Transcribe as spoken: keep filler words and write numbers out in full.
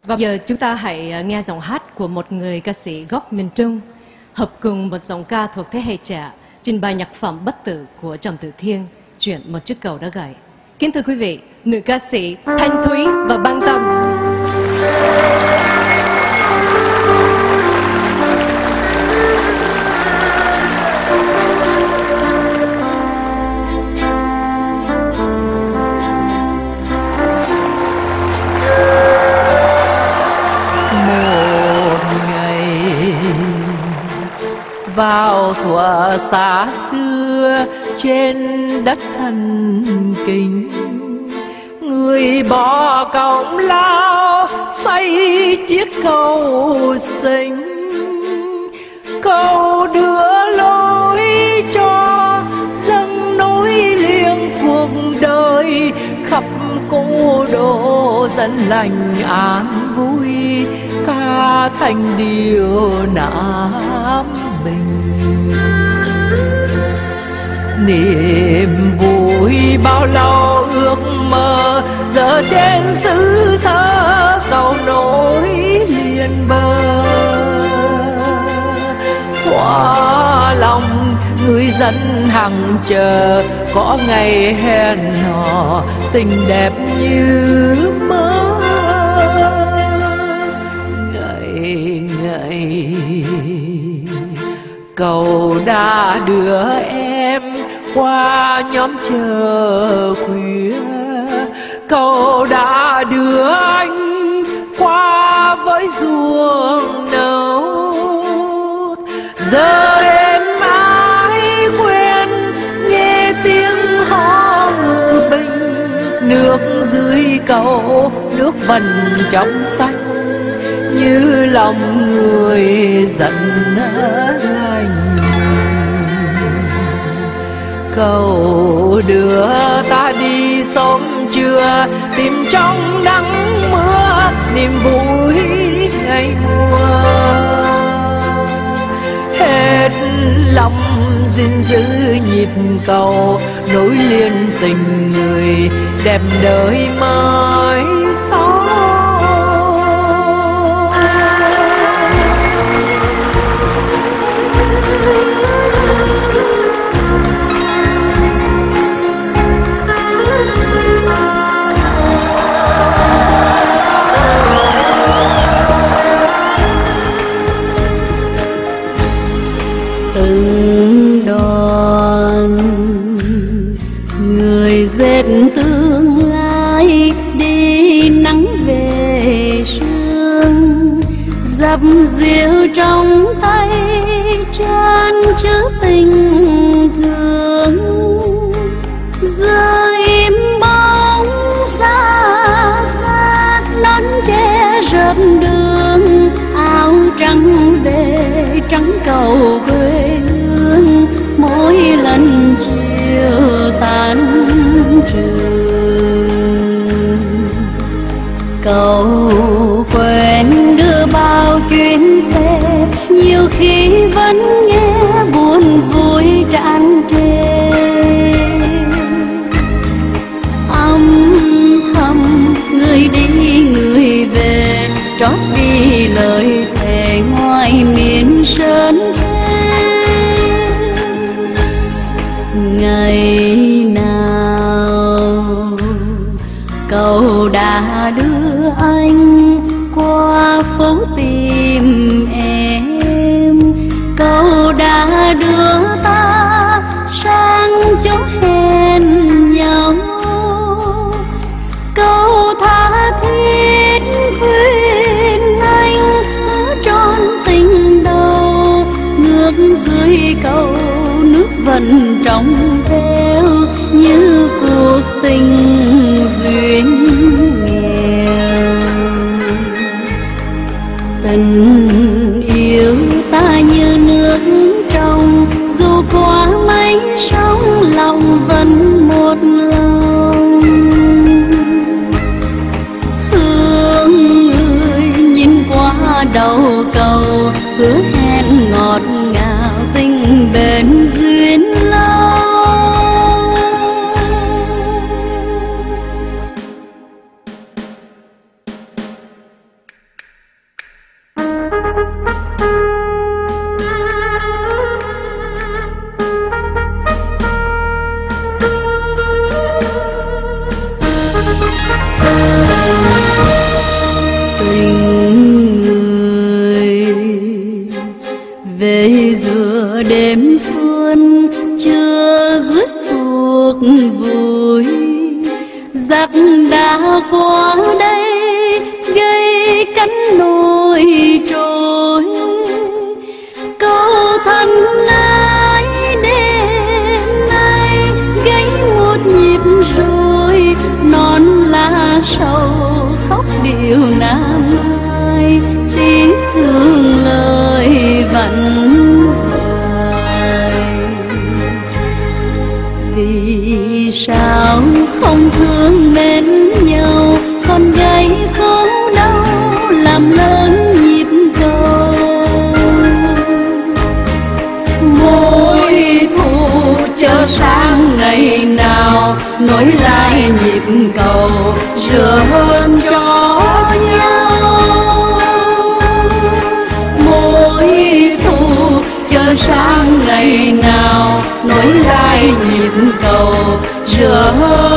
Và giờ chúng ta hãy nghe giọng hát của một người ca sĩ gốc miền Trung hợp cùng một giọng ca thuộc thế hệ trẻ trình bày nhạc phẩm Bất Tử của Trầm Tử Thiên, chuyện Một Chiếc Cầu Đã Gãy. Kính thưa quý vị, nữ ca sĩ Thanh Thúy và Băng Tâm. Vào thuở xa xưa trên đất thần kinh, người bỏ công lao xây chiếc cầu xinh, cầu đưa lối cho dâng nối liền cuộc đời khắp cố đô dân lành an vui, ca thành điều Nam Bình. Niềm vui bao lâu ước mơ giờ trên xứ thơ cầu nối liền bờ, thỏa lòng người dân hằng chờ có ngày hẹn hò tình đẹp như mơ. Ngày ngày cầu đã đưa em qua nhóm chờ khuya, cầu đã đưa anh qua với ruộng nấu. Giờ em ai quên nghe tiếng hò ngự bình, nước dưới cầu nước vần trong xanh như lòng người giận lành. Cầu đưa ta đi sớm trưa tìm trong nắng mưa niềm vui ngày mùa. Hết lòng gìn giữ nhịp cầu nối liền tình người đẹp đời mai sau. Từng đoàn người dệt tương lai đi nắng về sương, dập dìu trong tay chan chứa tình thương. Giờ im bóng xa xa nón che rợp đường, áo trắng về trắng cầu quê hương. Mỗi lần chiều tan trường, cầu quên đưa bao chuyến xe, nhiều khi vẫn nghe buồn vui tràn trề. Âm thầm người đi người về, trót đi lời thề ngoài miền sơn thê. Ngày nào cầu đã đưa anh qua phố tìm em, cầu đã đưa ta sang chỗ hẹn nhau, cầu tha thiết khuyên anh hứa trọn tình đầu. Nước dưới cầu nước vẫn trong theo như cuộc tình duyên nghèo. Tình yêu ta như nước trong, dù qua mấy sóng lòng vẫn một lòng. Thương người nhìn qua đầu cầu, hứa hẹn ngọt ngào tình bền duyên lâu. nửa đêm xuân chưa dứt cuộc vui, giặc đã qua đây gây cánh nổi trôi. Câu thân ái đêm nay gãy một nhịp rồi, non lá sầu khóc điệu nam ai, tiếc thương lời vẫn dài. Vì sao không thương mến nhau, con gái khổ đau làm lớn nhịp cầu. Mối thù chờ sang ngày nào, nối lại nhịp cầu rửa hơn cho nhau. Mối thù chờ sang ngày nào, nối lại nhịp cầu rửa hơn